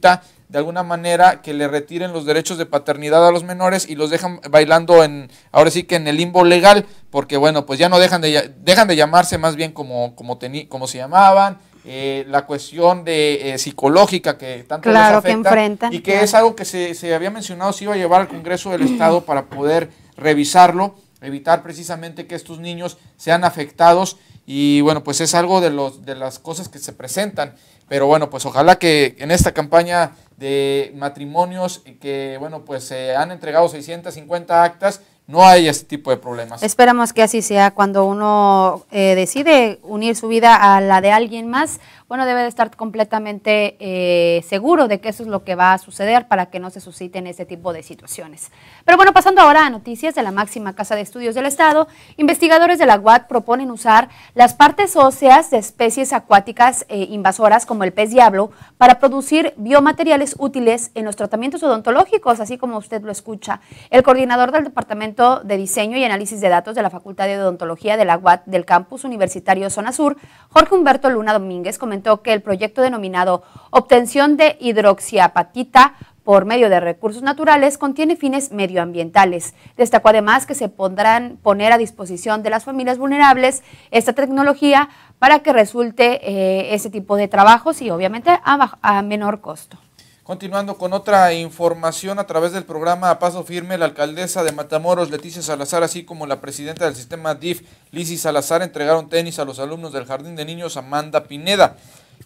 de alguna manera que le retiren los derechos de paternidad a los menores y los dejan bailando ahora sí que en el limbo legal, porque bueno, pues ya no dejan de llamarse más bien como se llamaban, la cuestión de psicológica que tanto les afecta, que enfrentan, y que es algo que se había mencionado, se iba a llevar al Congreso del Estado para poder revisarlo, evitar precisamente que estos niños sean afectados. Y bueno, pues es algo de las cosas que se presentan, pero bueno, pues ojalá que en esta campaña de matrimonios que bueno, pues se han entregado 650 actas, no haya este tipo de problemas. Esperamos que así sea. Cuando uno decide unir su vida a la de alguien más, bueno, debe de estar completamente seguro de que eso es lo que va a suceder para que no se susciten ese tipo de situaciones. Pero bueno, pasando ahora a noticias de la máxima casa de estudios del Estado, investigadores de la UAT proponen usar las partes óseas de especies acuáticas invasoras como el pez diablo para producir biomateriales útiles en los tratamientos odontológicos, así como usted lo escucha. El coordinador del Departamento de Diseño y Análisis de Datos de la Facultad de Odontología de la UAT del Campus Universitario Zona Sur, Jorge Humberto Luna Domínguez, comentó que el proyecto denominado Obtención de hidroxiapatita por medio de recursos naturales contiene fines medioambientales. Destacó además que se podrán poner a disposición de las familias vulnerables esta tecnología para que resulte ese tipo de trabajos y obviamente a menor costo. Continuando con otra información a través del programa A Paso Firme, la alcaldesa de Matamoros, Leticia Salazar, así como la presidenta del sistema DIF, Lizzy Salazar, entregaron tenis a los alumnos del Jardín de Niños Amanda Pineda.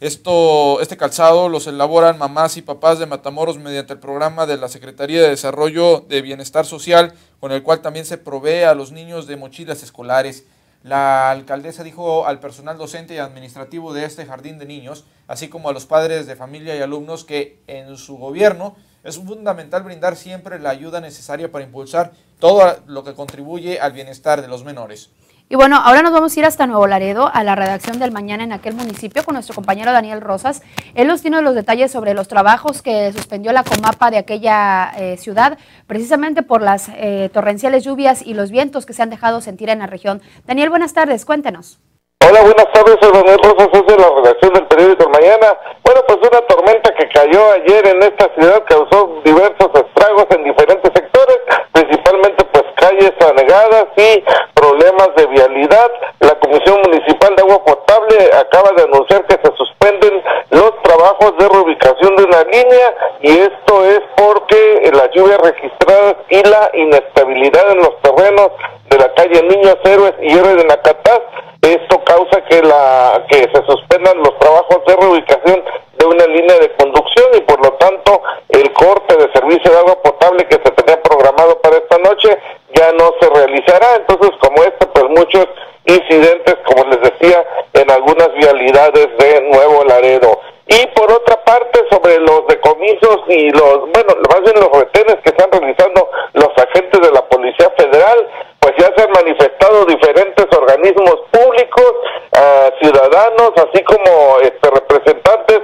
Este calzado los elaboran mamás y papás de Matamoros mediante el programa de la Secretaría de Desarrollo de Bienestar Social, con el cual también se provee a los niños de mochilas escolares. La alcaldesa dijo al personal docente y administrativo de este jardín de niños, así como a los padres de familia y alumnos, que en su gobierno es fundamental brindar siempre la ayuda necesaria para impulsar todo lo que contribuye al bienestar de los menores. Y bueno, ahora nos vamos a ir hasta Nuevo Laredo, a la redacción del Mañana en aquel municipio, con nuestro compañero Daniel Rosas. Él nos tiene los detalles sobre los trabajos que suspendió la Comapa de aquella ciudad, precisamente por las torrenciales lluvias y los vientos que se han dejado sentir en la región. Daniel, buenas tardes, cuéntenos. Hola, buenas tardes, soy Daniel Rosas, es de la redacción del periódico El Mañana. Bueno, pues una tormenta que cayó ayer en esta ciudad causó diversos estragos en diferentes sectores, principalmente pues calles anegadas y problemas de vialidad. La Comisión Municipal de Agua Potable acaba de anunciar que se suspenden los trabajos de reubicación de una línea, y esto es porque las lluvias registradas y la inestabilidad en los terrenos de la calle Niños Héroes y Héroes de Nacatás, esto causa que se suspendan los trabajos de reubicación de una línea de conducción, y por lo tanto el corte de servicio de agua potable que se tenía programado para esta noche ya no se realizará. Entonces, como pues muchos incidentes, como les decía, en algunas vialidades de Nuevo Laredo. Y por otra parte, sobre los decomisos y más bien los retenes que están realizando los agentes de la Policía Federal, pues ya se han manifestado diferentes organismos públicos, ciudadanos, así como representantes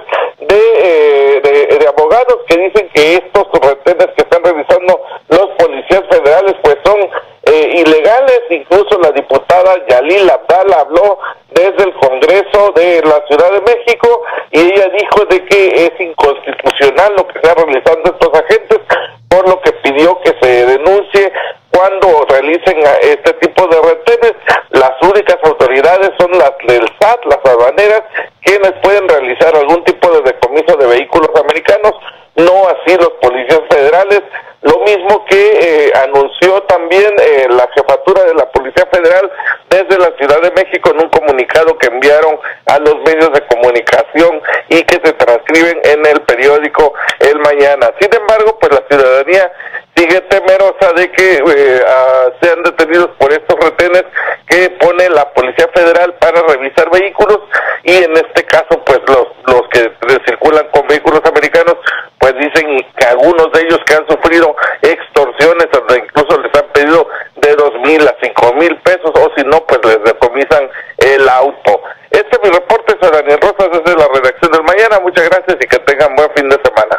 de abogados, que dicen que estos retenes que están realizando los policías federales pues son ilegales. Incluso la diputada Yalil Abdala habló desde el Congreso de la Ciudad de México, y ella dijo de que es inconstitucional lo que están realizando estos agentes, por lo que pidió que se denuncie cuando realicen este tipo de retenes. Las únicas autoridades son las del SAT, las aduaneras, quienes pueden realizar algún tipo de decomiso de vehículos americanos, no así los policías federales. Lo mismo que anunció también la jefatura de la Policía Federal desde la Ciudad de México en un comunicado que enviaron a los medios de comunicación y que se transcriben en el periódico El Mañana. Sin embargo, pues la ciudadanía sigue temerosa de que sean detenidos por estos retenes que pone la Policía Federal para revisar vehículos, y en este caso pues los que circulan con vehículos americanos pues dicen que algunos de ellos que han sufrido extorsiones, donde incluso les han pedido de 2,000 a 5,000 pesos, o si no pues les decomisan el auto. Este es mi reporte, soy Daniel Rosas desde la redacción del Mañana. Muchas gracias y que tengan buen fin de semana.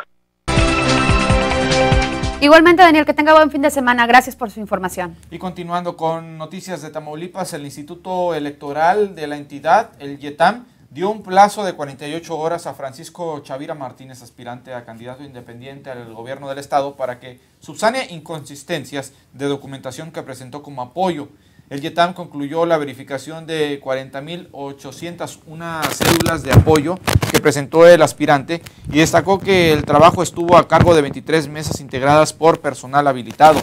Igualmente, Daniel, que tenga buen fin de semana. Gracias por su información. Y continuando con noticias de Tamaulipas, el Instituto Electoral de la entidad, el YETAM, dio un plazo de 48 horas a Francisco Chavira Martínez, aspirante a candidato independiente al gobierno del estado, para que subsane inconsistencias de documentación que presentó como apoyo. El YETAM concluyó la verificación de 40.801 cédulas de apoyo que presentó el aspirante y destacó que el trabajo estuvo a cargo de 23 mesas integradas por personal habilitado.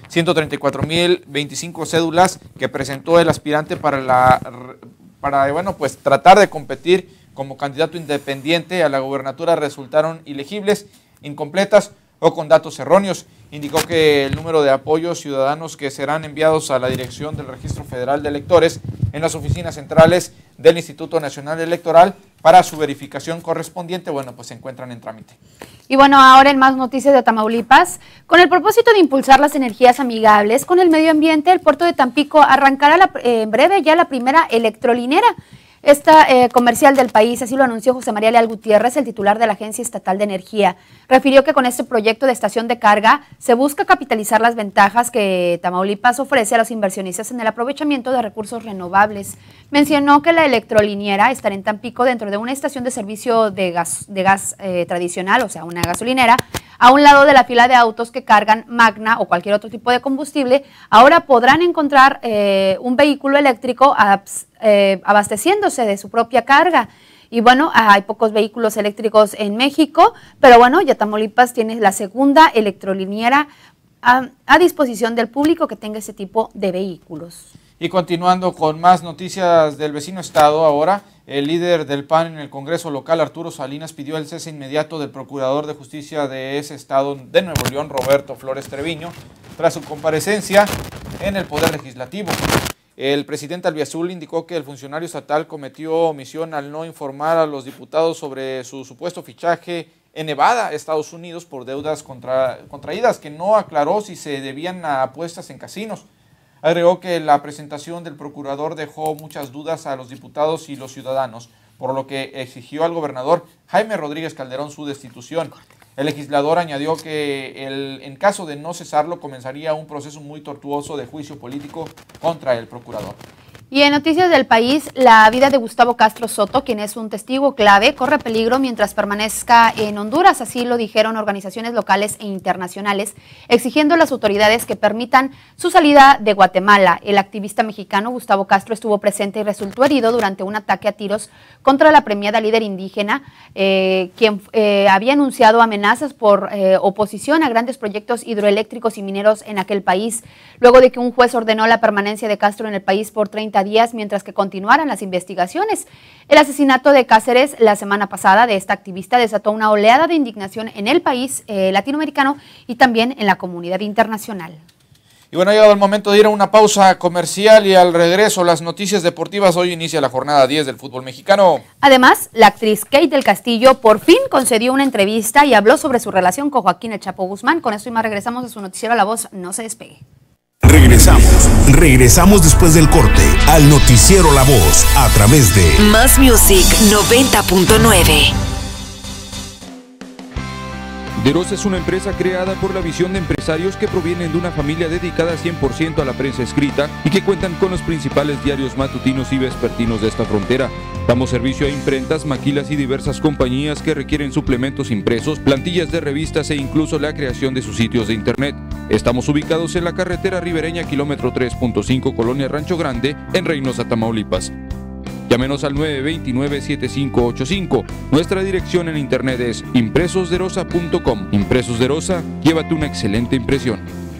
134.025 cédulas que presentó el aspirante para tratar de competir como candidato independiente a la gobernatura resultaron ilegibles, incompletas o con datos erróneos. Indicó que el número de apoyos ciudadanos que serán enviados a la dirección del Registro Federal de Electores en las oficinas centrales del Instituto Nacional Electoral para su verificación correspondiente, se encuentran en trámite. Y ahora en más noticias de Tamaulipas, con el propósito de impulsar las energías amigables con el medio ambiente, el puerto de Tampico arrancará en breve ya la primera electrolinera. Esta comercial del país, así lo anunció José María Leal Gutiérrez, el titular de la Agencia Estatal de Energía. Refirió que con este proyecto de estación de carga se busca capitalizar las ventajas que Tamaulipas ofrece a los inversionistas en el aprovechamiento de recursos renovables. Mencionó que la electroliniera estará en Tampico dentro de una estación de servicio de gas tradicional, o sea, una gasolinera, a un lado de la fila de autos que cargan Magna o cualquier otro tipo de combustible. Ahora podrán encontrar un vehículo eléctrico abasteciéndose de su propia carga. Y hay pocos vehículos eléctricos en México, pero ya Tamaulipas tiene la segunda electroliniera a disposición del público que tenga ese tipo de vehículos. Y continuando con más noticias del vecino estado, ahora el líder del PAN en el Congreso local, Arturo Salinas, pidió el cese inmediato del Procurador de Justicia de ese estado de Nuevo León, Roberto Flores Treviño, tras su comparecencia en el Poder Legislativo. El presidente albiazul indicó que el funcionario estatal cometió omisión al no informar a los diputados sobre su supuesto fichaje en Nevada, Estados Unidos, por deudas contraídas, que no aclaró si se debían a apuestas en casinos. Agregó que la presentación del procurador dejó muchas dudas a los diputados y los ciudadanos, por lo que exigió al gobernador Jaime Rodríguez Calderón su destitución. El legislador añadió que en caso de no cesarlo comenzaría un proceso muy tortuoso de juicio político contra el procurador. Y en noticias del país, la vida de Gustavo Castro Soto, quien es un testigo clave, corre peligro mientras permanezca en Honduras, así lo dijeron organizaciones locales e internacionales, exigiendo a las autoridades que permitan su salida de Guatemala. El activista mexicano Gustavo Castro estuvo presente y resultó herido durante un ataque a tiros contra la premiada líder indígena, quien había anunciado amenazas por oposición a grandes proyectos hidroeléctricos y mineros en aquel país, luego de que un juez ordenó la permanencia de Castro en el país por 30 días mientras que continuaran las investigaciones. El asesinato de Cáceres la semana pasada de esta activista desató una oleada de indignación en el país latinoamericano y también en la comunidad internacional. Y ha llegado el momento de ir a una pausa comercial y al regreso las noticias deportivas. Hoy inicia la jornada 10 del fútbol mexicano. Además, la actriz Kate del Castillo por fin concedió una entrevista y habló sobre su relación con Joaquín El Chapo Guzmán. Con esto y más regresamos a su noticiero La Voz. No se despegue. Regresamos después del corte al noticiero La Voz a través de Más Music 90.9. DeRosa es una empresa creada por la visión de empresarios que provienen de una familia dedicada 100% a la prensa escrita y que cuentan con los principales diarios matutinos y vespertinos de esta frontera. Damos servicio a imprentas, maquilas y diversas compañías que requieren suplementos impresos, plantillas de revistas e incluso la creación de sus sitios de internet. Estamos ubicados en la carretera ribereña kilómetro 3.5, Colonia Rancho Grande, en Reynosa, Tamaulipas. Llámenos al 929-7585. Nuestra dirección en internet es impresosderosa.com. Impresos de Rosa, llévate una excelente impresión.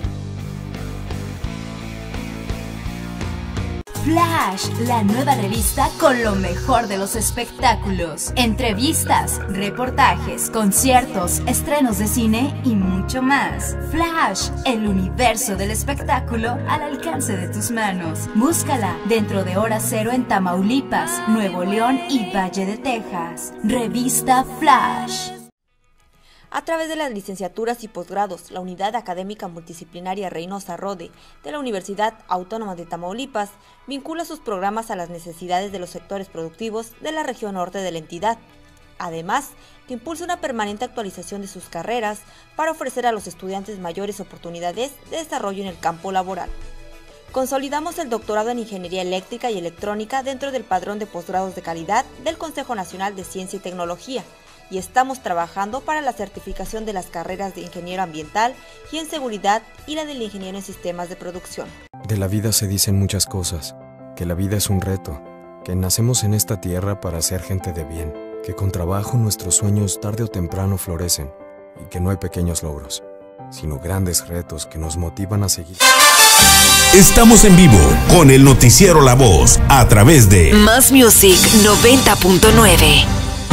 Flash, la nueva revista con lo mejor de los espectáculos, entrevistas, reportajes, conciertos, estrenos de cine y mucho más. Flash, el universo del espectáculo al alcance de tus manos. Búscala dentro de Hora Cero en Tamaulipas, Nuevo León y Valle de Texas. Revista Flash. A través de las licenciaturas y posgrados, la Unidad Académica Multidisciplinaria Reynosa Rode de la Universidad Autónoma de Tamaulipas vincula sus programas a las necesidades de los sectores productivos de la región norte de la entidad. Además, que impulsa una permanente actualización de sus carreras para ofrecer a los estudiantes mayores oportunidades de desarrollo en el campo laboral. Consolidamos el doctorado en Ingeniería Eléctrica y Electrónica dentro del padrón de posgrados de calidad del Consejo Nacional de Ciencia y Tecnología y estamos trabajando para la certificación de las carreras de Ingeniero Ambiental y en Seguridad y la del Ingeniero en Sistemas de Producción. De la vida se dicen muchas cosas, que la vida es un reto, que nacemos en esta tierra para ser gente de bien, que con trabajo nuestros sueños tarde o temprano florecen y que no hay pequeños logros, sino grandes retos que nos motivan a seguir. Estamos en vivo con el noticiero La Voz a través de Más Music 90.9.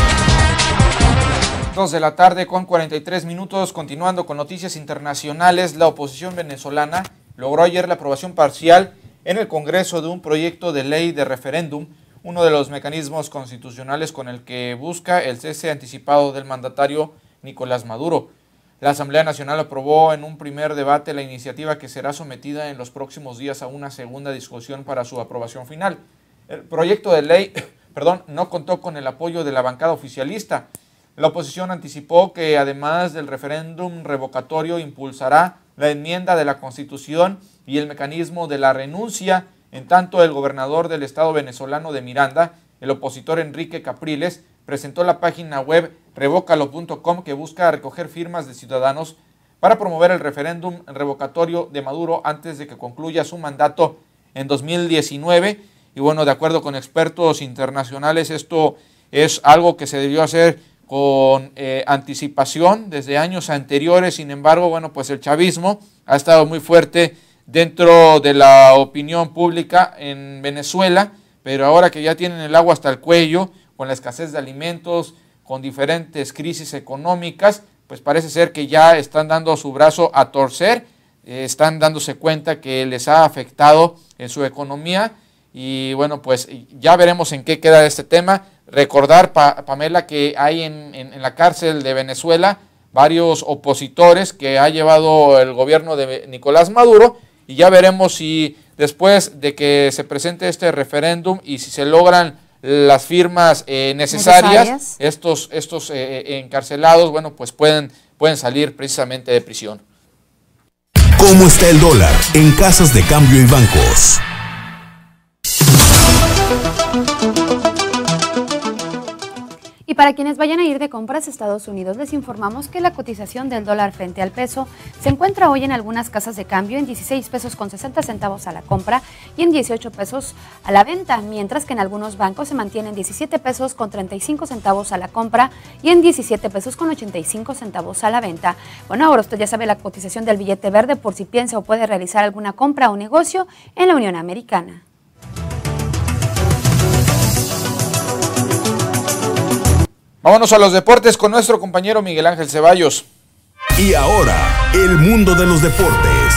2 de la tarde con 43 minutos, continuando con noticias internacionales. La oposición venezolana logró ayer la aprobación parcial en el Congreso de un proyecto de ley de referéndum, uno de los mecanismos constitucionales con el que busca el cese anticipado del mandatario Nicolás Maduro. La Asamblea Nacional aprobó en un primer debate la iniciativa que será sometida en los próximos días a una segunda discusión para su aprobación final. El proyecto de ley no contó con el apoyo de la bancada oficialista. La oposición anticipó que además del referéndum revocatorio impulsará la enmienda de la Constitución y el mecanismo de la renuncia. En tanto, el gobernador del estado venezolano de Miranda, el opositor Enrique Capriles, presentó la página web revócalo.com que busca recoger firmas de ciudadanos para promover el referéndum revocatorio de Maduro antes de que concluya su mandato en 2019. Y bueno, de acuerdo con expertos internacionales, esto es algo que se debió hacer con anticipación desde años anteriores. Sin embargo, bueno, pues el chavismo ha estado muy fuerte dentro de la opinión pública en Venezuela, pero ahora que ya tienen el agua hasta el cuello, con la escasez de alimentos, con diferentes crisis económicas, pues parece ser que ya están dando su brazo a torcer, están dándose cuenta que les ha afectado en su economía y bueno, pues ya veremos en qué queda este tema. Recordar, Pamela, que hay en la cárcel de Venezuela varios opositores que ha llevado el gobierno de Nicolás Maduro y ya veremos si después de que se presente este referéndum y si se logran las firmas necesarias, estos encarcelados, bueno, pues pueden salir precisamente de prisión. ¿Cómo está el dólar en casas de cambio y bancos? Y para quienes vayan a ir de compras a Estados Unidos, les informamos que la cotización del dólar frente al peso se encuentra hoy en algunas casas de cambio en 16 pesos con 60 centavos a la compra y en 18 pesos a la venta, mientras que en algunos bancos se mantiene en 17 pesos con 35 centavos a la compra y en 17 pesos con 85 centavos a la venta. Bueno, ahora usted ya sabe la cotización del billete verde por si piensa o puede realizar alguna compra o negocio en la Unión Americana. Vámonos a los deportes con nuestro compañero Miguel Ángel Ceballos. Y ahora, el mundo de los deportes.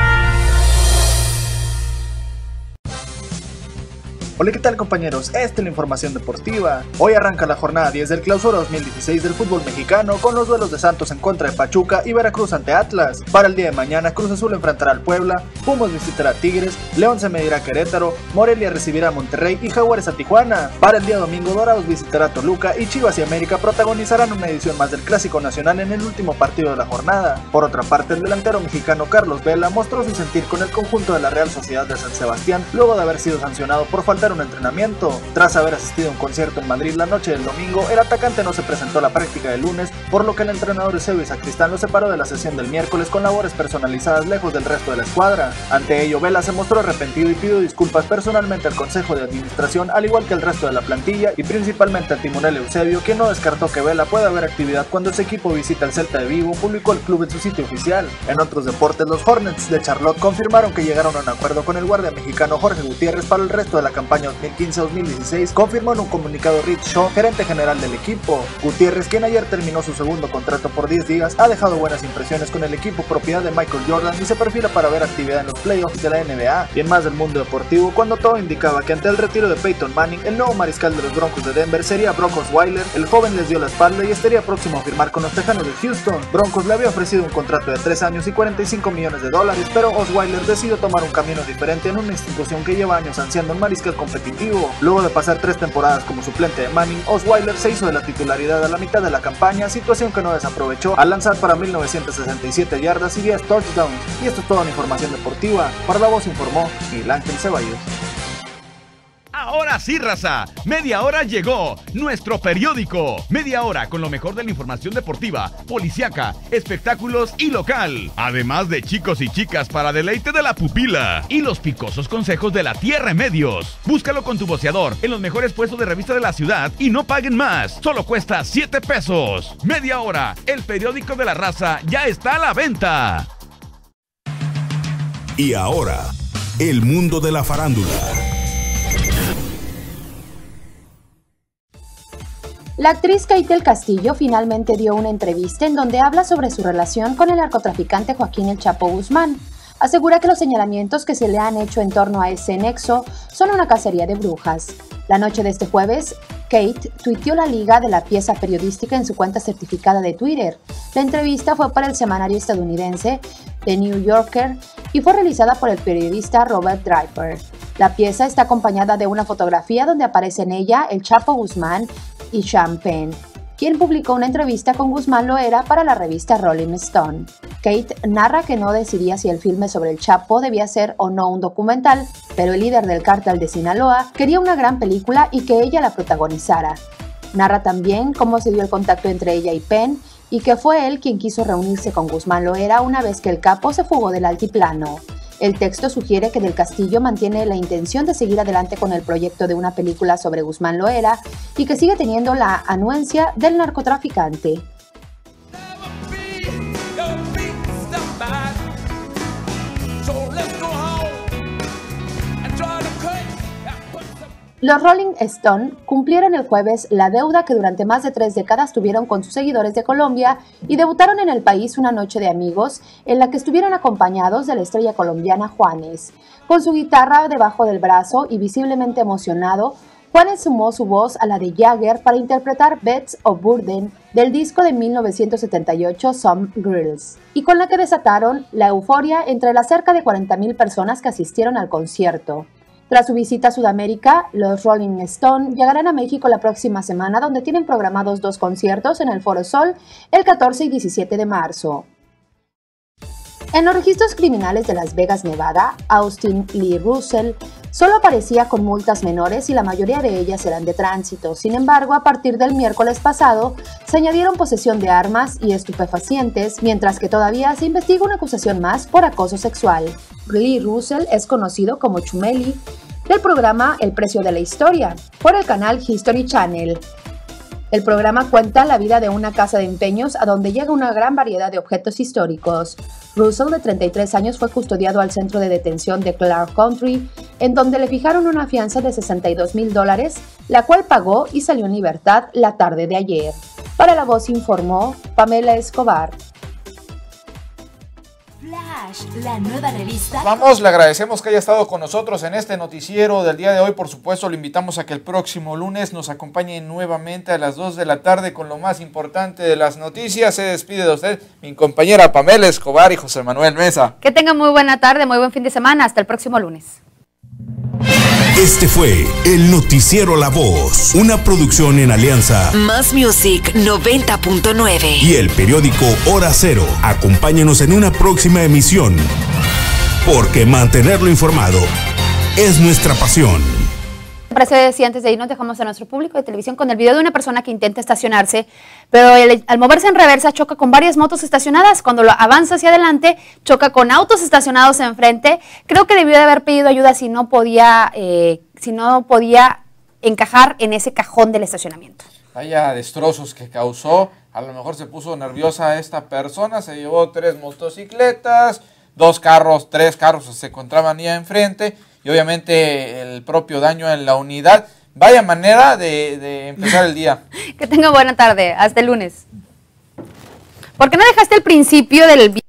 Hola, ¿qué tal, compañeros? Esta es la información deportiva. Hoy arranca la jornada 10 del Clausura 2016 del fútbol mexicano con los duelos de Santos en contra de Pachuca y Veracruz ante Atlas. Para el día de mañana, Cruz Azul enfrentará al Puebla, Pumas visitará a Tigres, León se medirá a Querétaro, Morelia recibirá a Monterrey y Jaguares a Tijuana. Para el día domingo, Dorados visitará a Toluca y Chivas y América protagonizarán una edición más del Clásico Nacional en el último partido de la jornada. Por otra parte, el delantero mexicano Carlos Vela mostró su sentir con el conjunto de la Real Sociedad de San Sebastián luego de haber sido sancionado por faltar un entrenamiento. Tras haber asistido a un concierto en Madrid la noche del domingo, el atacante no se presentó a la práctica del lunes, por lo que el entrenador Eusebio Sacristán lo separó de la sesión del miércoles con labores personalizadas lejos del resto de la escuadra. Ante ello, Vela se mostró arrepentido y pidió disculpas personalmente al Consejo de Administración, al igual que al resto de la plantilla y principalmente al timonel Eusebio, quien no descartó que Vela pueda haber actividad cuando ese equipo visita el Celta de Vigo, publicó el club en su sitio oficial. En otros deportes, los Hornets de Charlotte confirmaron que llegaron a un acuerdo con el guardia mexicano Jorge Gutiérrez para el resto de la campaña 2015-2016, confirmó en un comunicado Rich Shaw, gerente general del equipo. Gutiérrez, quien ayer terminó su segundo contrato por 10 días, ha dejado buenas impresiones con el equipo propiedad de Michael Jordan y se perfila para ver actividad en los playoffs de la NBA. Y en más del mundo deportivo, cuando todo indicaba que ante el retiro de Peyton Manning, el nuevo mariscal de los Broncos de Denver sería Brock Osweiler, el joven les dio la espalda y estaría próximo a firmar con los Tejanos de Houston. Broncos le había ofrecido un contrato de 3 años y $45 millones, pero Osweiler decidió tomar un camino diferente en una institución que lleva años ansiando un mariscal con competitivo. Luego de pasar 3 temporadas como suplente de Manning, Osweiler se hizo de la titularidad a la mitad de la campaña, situación que no desaprovechó al lanzar para 1967 yardas y 10 touchdowns. Y esto es toda la información deportiva. Para La Voz informó Miguel Ángel Ceballos. Ahora sí, raza, media hora llegó nuestro periódico. Media hora con lo mejor de la información deportiva, policíaca, espectáculos y local. Además de chicos y chicas para deleite de la pupila. Y los picosos consejos de la Tierra Medios. Búscalo con tu voceador en los mejores puestos de revista de la ciudad y no paguen más. Solo cuesta 7 pesos. Media hora, el periódico de la raza ya está a la venta. Y ahora, el mundo de la farándula. La actriz Kate del Castillo finalmente dio una entrevista en donde habla sobre su relación con el narcotraficante Joaquín El Chapo Guzmán. Asegura que los señalamientos que se le han hecho en torno a ese nexo son una cacería de brujas. La noche de este jueves, Kate tuiteó la liga de la pieza periodística en su cuenta certificada de Twitter. La entrevista fue para el semanario estadounidense The New Yorker y fue realizada por el periodista Robert Draper. La pieza está acompañada de una fotografía donde aparece en ella El Chapo Guzmán y Sean Penn, quien publicó una entrevista con Guzmán Loera para la revista Rolling Stone. Kate narra que no decidía si el filme sobre el Chapo debía ser o no un documental, pero el líder del cártel de Sinaloa quería una gran película y que ella la protagonizara. Narra también cómo se dio el contacto entre ella y Penn y que fue él quien quiso reunirse con Guzmán Loera una vez que el capo se fugó del altiplano. El texto sugiere que Del Castillo mantiene la intención de seguir adelante con el proyecto de una película sobre Guzmán Loera y que sigue teniendo la anuencia del narcotraficante. Los Rolling Stone cumplieron el jueves la deuda que durante más de 3 décadas tuvieron con sus seguidores de Colombia y debutaron en el país una noche de amigos en la que estuvieron acompañados de la estrella colombiana Juanes. Con su guitarra debajo del brazo y visiblemente emocionado, Juanes sumó su voz a la de Jagger para interpretar Beasts of Burden del disco de 1978 Some Girls, y con la que desataron la euforia entre las cerca de 40,000 personas que asistieron al concierto. Tras su visita a Sudamérica, los Rolling Stone llegarán a México la próxima semana, donde tienen programados 2 conciertos en el Foro Sol el 14 y 17 de marzo. En los registros criminales de Las Vegas, Nevada, Austin Lee Russell solo aparecía con multas menores y la mayoría de ellas eran de tránsito. Sin embargo, a partir del miércoles pasado, se añadieron posesión de armas y estupefacientes, mientras que todavía se investiga una acusación más por acoso sexual. Lee Russell es conocido como Chumeli del programa El Precio de la Historia por el canal History Channel. El programa cuenta la vida de una casa de empeños a donde llega una gran variedad de objetos históricos. Russell, de 33 años, fue custodiado al centro de detención de Clark County, en donde le fijaron una fianza de $62,000, la cual pagó y salió en libertad la tarde de ayer. Para La Voz informó Pamela Escobar. Flash, la nueva revista. Vamos, le agradecemos que haya estado con nosotros en este noticiero del día de hoy. Por supuesto, le invitamos a que el próximo lunes nos acompañe nuevamente a las 2 de la tarde con lo más importante de las noticias. Se despide de usted mi compañera Pamela Escobar y José Manuel Mesa. Que tenga muy buena tarde, muy buen fin de semana. Hasta el próximo lunes. Este fue el Noticiero La Voz, una producción en alianza Más Music 90.9 y el periódico Hora Cero. Acompáñenos en una próxima emisión, porque mantenerlo informado es nuestra pasión. Parece si antes de irnos dejamos a nuestro público de televisión con el video de una persona que intenta estacionarse, pero al moverse en reversa choca con varias motos estacionadas. Cuando lo avanza hacia adelante, choca con autos estacionados enfrente. Creo que debió de haber pedido ayuda si no podía encajar en ese cajón del estacionamiento. Vaya destrozos que causó. A lo mejor se puso nerviosa esta persona, se llevó 3 motocicletas, 3 carros se encontraban ya enfrente. Y obviamente el propio daño en la unidad. Vaya manera de empezar el día. Que tenga buena tarde. Hasta el lunes. ¿Por qué no dejaste el principio del video?